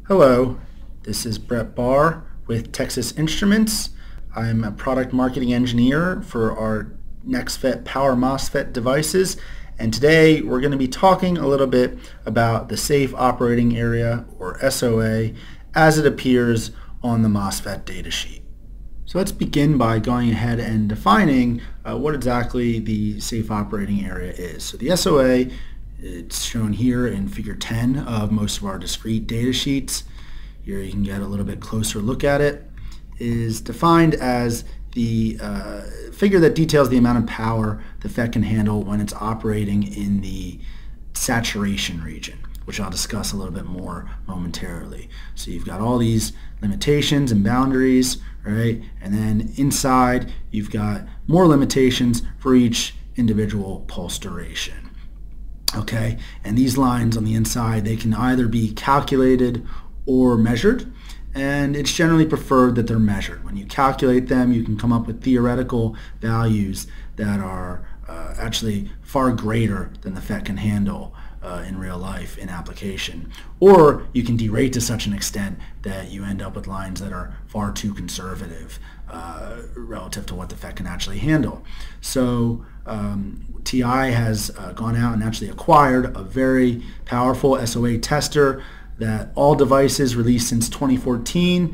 Hello, this is Brett Barr with Texas Instruments. I'm a product marketing engineer for our NextFET Power MOSFET devices, and today we're going to be talking a little bit about the Safe Operating Area, or SOA, as it appears on the MOSFET datasheet. So let's begin by going ahead and defining what exactly the Safe Operating Area is. So the SOA, it's shown here in figure 10 of most of our discrete data sheets. Here you can get a little bit closer look at it. Is defined as the figure that details the amount of power the FET can handle when it's operating in the saturation region, which I'll discuss a little bit more momentarily. So you've got all these limitations and boundaries, right? And then inside you've got more limitations for each individual pulse duration. Okay, and these lines on the inside, they can either be calculated or measured, and it's generally preferred that they're measured. When you calculate them, you can come up with theoretical values that are actually far greater than the FET can handle in real life in application. Or you can derate to such an extent that you end up with lines that are far too conservative relative to what the FET can actually handle. So TI has gone out and actually acquired a very powerful SOA tester that all devices released since 2014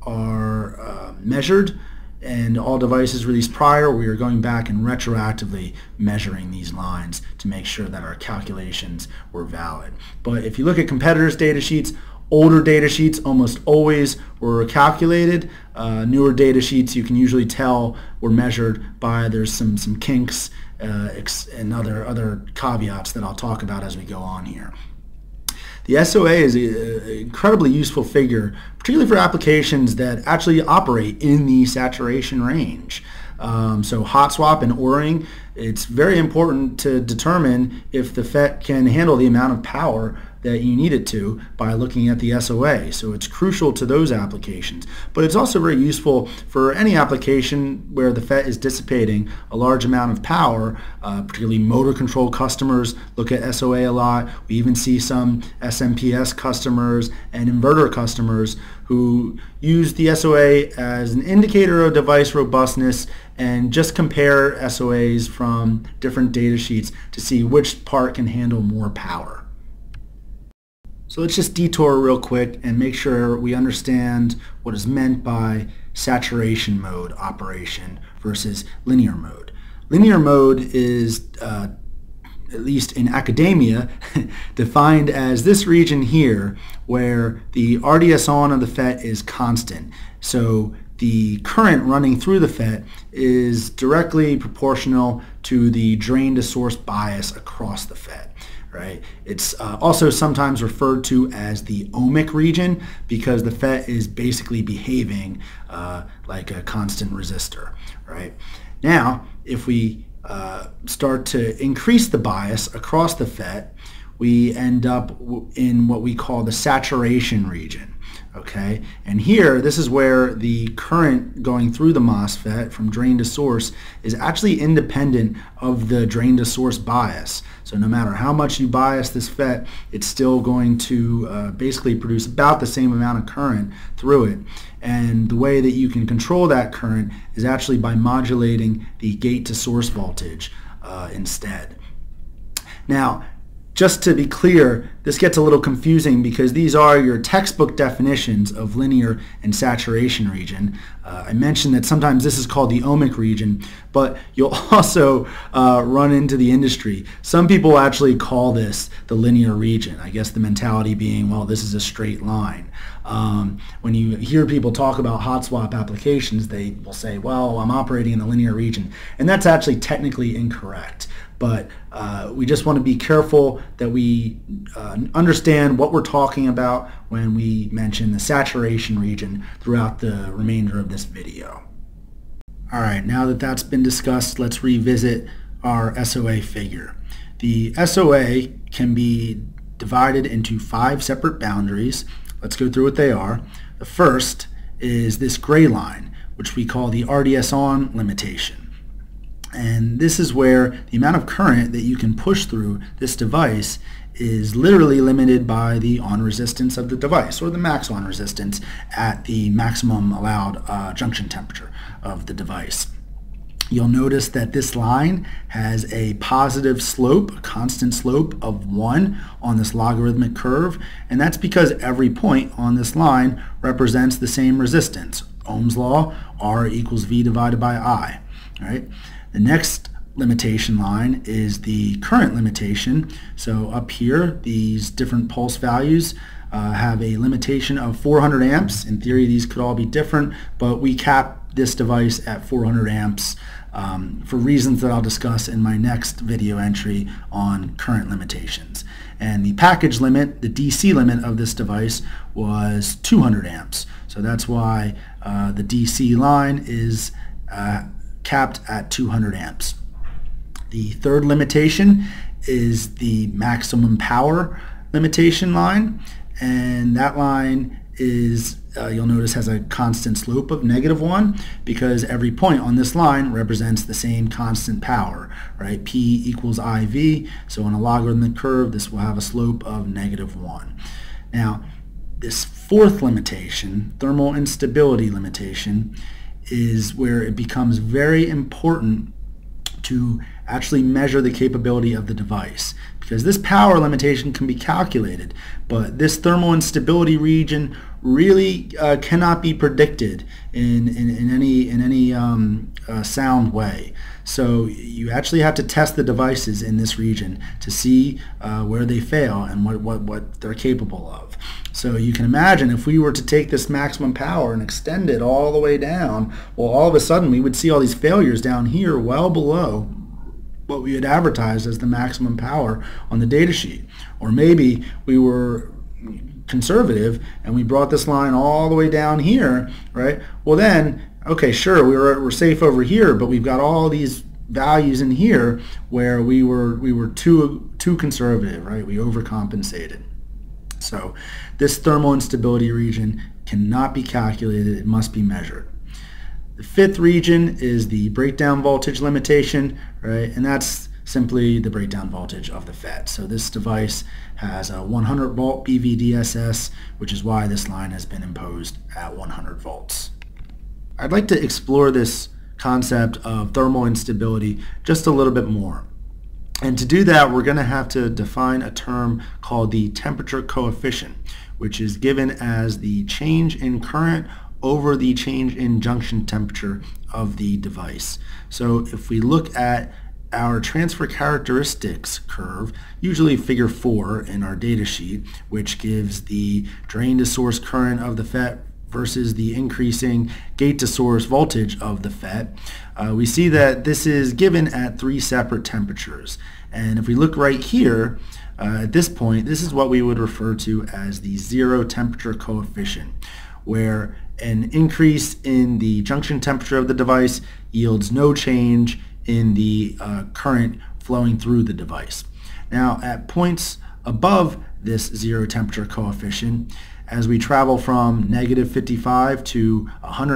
are measured, and all devices released prior, we are going back and retroactively measuring these lines to make sure that our calculations were valid. But if you look at competitors' data sheets, older data sheets almost always were calculated. Newer data sheets, you can usually tell were measured by, there's some kinks and other caveats that I'll talk about as we go on here. The SOA is an incredibly useful figure, particularly for applications that actually operate in the saturation range. So hot swap and ORing, it's very important to determine if the FET can handle the amount of power that you need it to by looking at the SOA. So it's crucial to those applications. But it's also very useful for any application where the FET is dissipating a large amount of power, particularly motor control customers look at SOA a lot. We even see some SMPS customers and inverter customers who use the SOA as an indicator of device robustness and just compare SOAs from different data sheets to see which part can handle more power. So let's just detour real quick and make sure we understand what is meant by saturation mode operation versus linear mode. Linear mode is, at least in academia, defined as this region here where the RDS on of the FET is constant. So the current running through the FET is directly proportional to the drain to source bias across the FET. Right? It's also sometimes referred to as the ohmic region because the FET is basically behaving like a constant resistor. Right? Now, if we start to increase the bias across the FET, we end up in what we call the saturation region. Okay, and here, this is where the current going through the MOSFET from drain to source is actually independent of the drain to source bias. So no matter how much you bias this FET, it's still going to basically produce about the same amount of current through it. And the way that you can control that current is actually by modulating the gate to source voltage instead. Now, just to be clear, this gets a little confusing because these are your textbook definitions of linear and saturation region. I mentioned that sometimes this is called the ohmic region, but you'll also run into the industry. Some people actually call this the linear region. I guess the mentality being, well, this is a straight line. When you hear people talk about hot swap applications, they will say, well, I'm operating in the linear region. And that's actually technically incorrect. But we just want to be careful that we understand what we're talking about when we mention the saturation region throughout the remainder of this video. All right, now that that's been discussed, let's revisit our SOA figure. The SOA can be divided into 5 separate boundaries. Let's go through what they are. The first is this gray line, which we call the RDS on limitation. And this is where the amount of current that you can push through this device is literally limited by the on resistance of the device, or the max on resistance at the maximum allowed junction temperature of the device. You'll notice that this line has a positive slope, a constant slope of 1 on this logarithmic curve, and that's because every point on this line represents the same resistance. Ohm's law, R equals V divided by I. All right? The next limitation line is the current limitation. So up here, these different pulse values have a limitation of 400 amps. In theory, these could all be different, but we cap this device at 400 amps for reasons that I'll discuss in my next video entry on current limitations. And the package limit, the DC limit of this device, was 200 amps. So that's why the DC line is capped at 200 amps. The third limitation is the maximum power limitation line, and that line is, you'll notice, has a constant slope of -1 because every point on this line represents the same constant power, right? P equals IV, so on a logarithmic curve this will have a slope of -1. Now this fourth limitation, thermal instability limitation, is where it becomes very important to actually measure the capability of the device, because this power limitation can be calculated, but this thermal instability region really cannot be predicted in any sound way. So you actually have to test the devices in this region to see where they fail and what they're capable of. So you can imagine if we were to take this maximum power and extend it all the way down, well, all of a sudden we would see all these failures down here well below what we had advertised as the maximum power on the data sheet. Or maybe we were conservative and we brought this line all the way down here, right? Well then, okay, sure, we're safe over here, but we've got all these values in here where we were too conservative, right? We overcompensated. So this thermal instability region cannot be calculated, it must be measured. The fifth region is the breakdown voltage limitation, right? And that's simply the breakdown voltage of the FET. So this device has a 100 volt BVDSS, which is why this line has been imposed at 100 volts. I'd like to explore this concept of thermal instability just a little bit more. And to do that, we're going to have to define a term called the temperature coefficient, which is given as the change in current over the change in junction temperature of the device. So if we look at our transfer characteristics curve, usually figure 4 in our data sheet, which gives the drain to source current of the FET versus the increasing gate to source voltage of the FET, we see that this is given at 3 separate temperatures. And if we look right here, at this point, this is what we would refer to as the zero temperature coefficient, where an increase in the junction temperature of the device yields no change in the current flowing through the device. Now at points above this zero temperature coefficient, as we travel from -55 to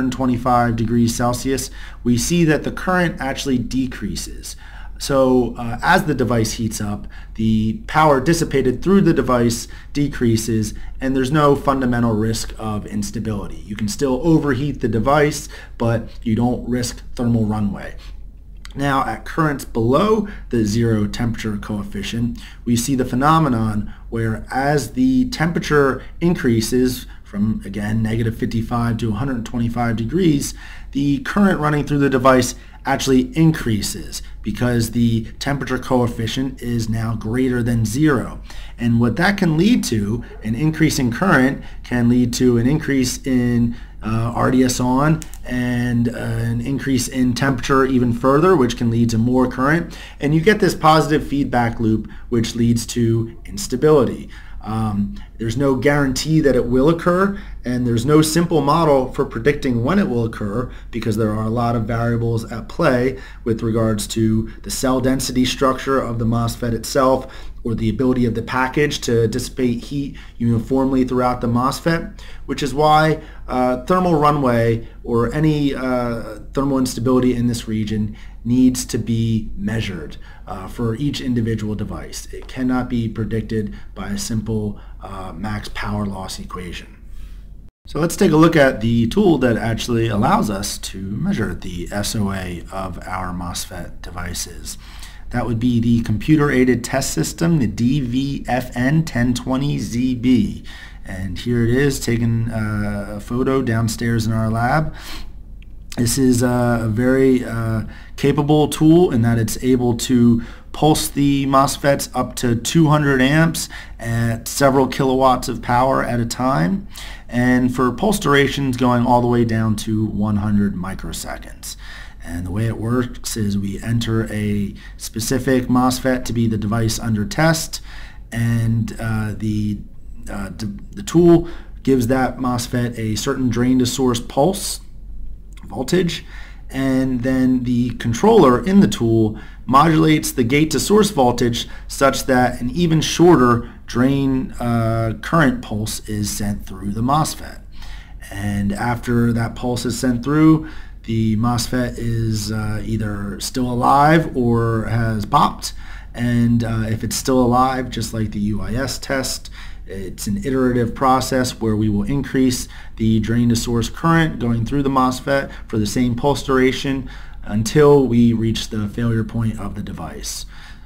125 degrees Celsius, we see that the current actually decreases. So as the device heats up, the power dissipated through the device decreases, and there's no fundamental risk of instability. You can still overheat the device, but you don't risk thermal runaway. Now at currents below the zero temperature coefficient, we see the phenomenon where as the temperature increases from, again, -55 to 125 degrees, the current running through the device actually increases because the temperature coefficient is now greater than 0. And what that can lead to, an increase in current, can lead to an increase in RDS on and an increase in temperature even further, which can lead to more current. And you get this positive feedback loop which leads to instability. There's no guarantee that it will occur, and there's no simple model for predicting when it will occur because there are a lot of variables at play with regards to the cell density structure of the MOSFET itself, or the ability of the package to dissipate heat uniformly throughout the MOSFET, which is why thermal runaway or any thermal instability in this region needs to be measured for each individual device. It cannot be predicted by a simple max power loss equation. So let's take a look at the tool that actually allows us to measure the SOA of our MOSFET devices. That would be the computer-aided test system, the DVFN1020ZB. And here it is, taking a photo downstairs in our lab. This is a very capable tool in that it's able to pulse the MOSFETs up to 200 amps at several kilowatts of power at a time, and for pulse durations going all the way down to 100 microseconds. And the way it works is we enter a specific MOSFET to be the device under test, and the tool gives that MOSFET a certain drain to source pulse voltage, and then the controller in the tool modulates the gate to source voltage such that an even shorter drain current pulse is sent through the MOSFET. And after that pulse is sent through, the MOSFET is either still alive or has popped. And if it's still alive, just like the UIS test, it's an iterative process where we will increase the drain to source current going through the MOSFET for the same pulse duration until we reach the failure point of the device.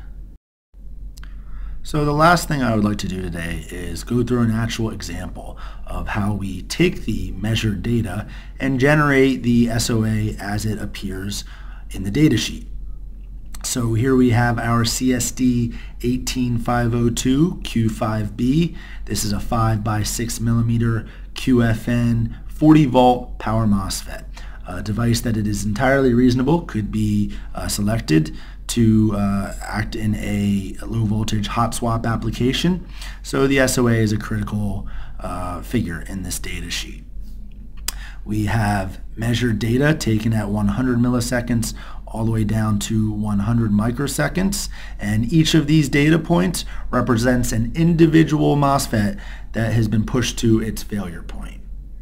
So the last thing I would like to do today is go through an actual example of how we take the measured data and generate the SOA as it appears in the datasheet. So here we have our CSD 18502 Q5B. This is a 5 by 6 millimeter QFN 40 volt power MOSFET. A device that it is entirely reasonable could be selected to act in a low voltage hot swap application. So the SOA is a critical figure in this data sheet. We have measured data taken at 100 milliseconds all the way down to 100 microseconds, and each of these data points represents an individual MOSFET that has been pushed to its failure point.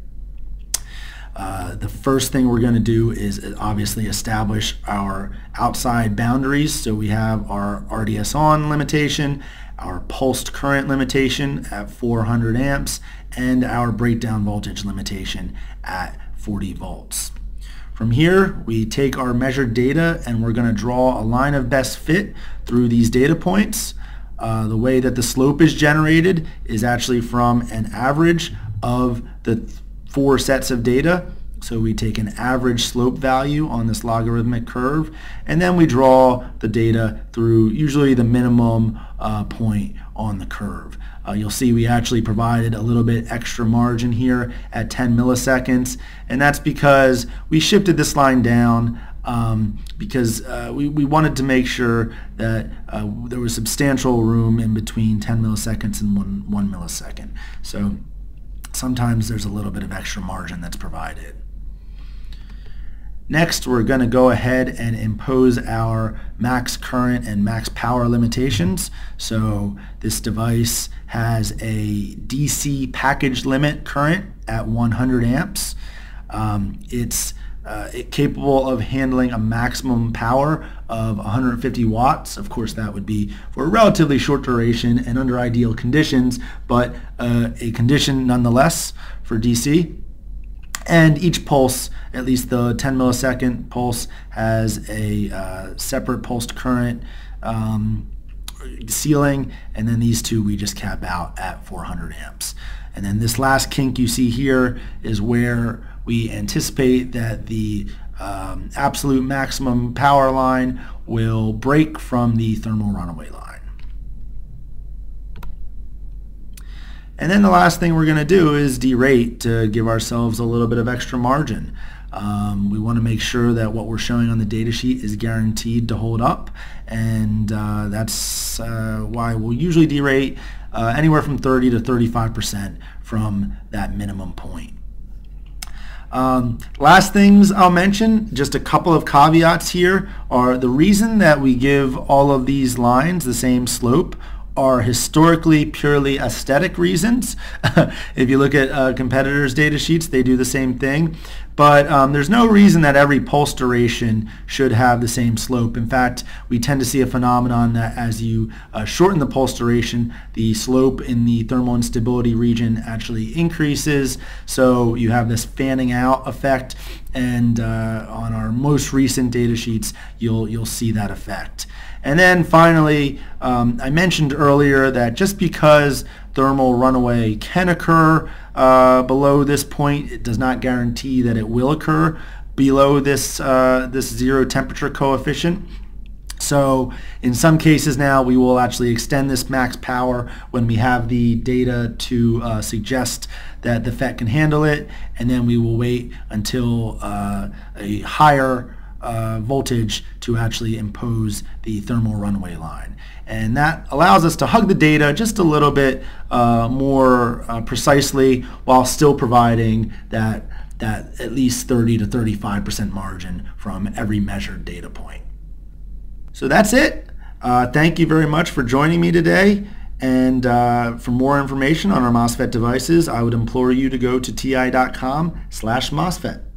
The first thing we're going to do is obviously establish our outside boundaries. So we have our RDS on limitation, our pulsed current limitation at 400 amps, and our breakdown voltage limitation at 40 volts. From here, we take our measured data and we're going to draw a line of best fit through these data points. The way that the slope is generated is actually from an average of the 4 sets of data. So we take an average slope value on this logarithmic curve, and then we draw the data through usually the minimum point on the curve. You'll see we actually provided a little bit extra margin here at 10 milliseconds, and that's because we shifted this line down because we wanted to make sure that there was substantial room in between 10 milliseconds and 1 millisecond. So sometimes there's a little bit of extra margin that's provided. Next, we're going to go ahead and impose our max current and max power limitations. So this device has a DC package limit current at 100 amps. It's capable of handling a maximum power of 150 watts. Of course, that would be for a relatively short duration and under ideal conditions, but a condition nonetheless for DC. And each pulse, at least the 10 millisecond pulse, has a separate pulsed current ceiling, and then these two we just cap out at 400 amps. And then this last kink you see here is where we anticipate that the absolute maximum power line will break from the thermal runaway line. And then the last thing we're going to do is derate to give ourselves a little bit of extra margin. We want to make sure that what we're showing on the data sheet is guaranteed to hold up, and that's why we'll usually derate anywhere from 30 to 35% from that minimum point. Last things I'll mention, just a couple of caveats here, are the reason that we give all of these lines the same slope are historically purely aesthetic reasons. If you look at competitors' data sheets, they do the same thing. But there's no reason that every pulse duration should have the same slope. In fact, we tend to see a phenomenon that as you shorten the pulse duration, the slope in the thermal instability region actually increases. So you have this fanning out effect, and on our most recent data sheets, you'll see that effect. And then finally, I mentioned earlier that just because thermal runaway can occur below this point, it does not guarantee that it will occur below this zero temperature coefficient. So in some cases now we will actually extend this max power when we have the data to suggest that the FET can handle it, and then we will wait until a higher voltage to actually impose the thermal runaway line. And that allows us to hug the data just a little bit more precisely, while still providing that at least 30 to 35% margin from every measured data point. So that's it. Thank you very much for joining me today. And for more information on our MOSFET devices, I would implore you to go to ti.com/MOSFET.